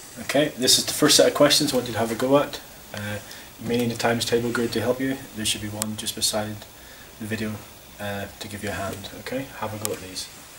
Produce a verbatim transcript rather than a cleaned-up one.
Okay, this is the first set of questions I want you to have a go at. Uh, you may need a times table grid to help you. There should be one just beside the video uh, to give you a hand. Okay, have a go at these.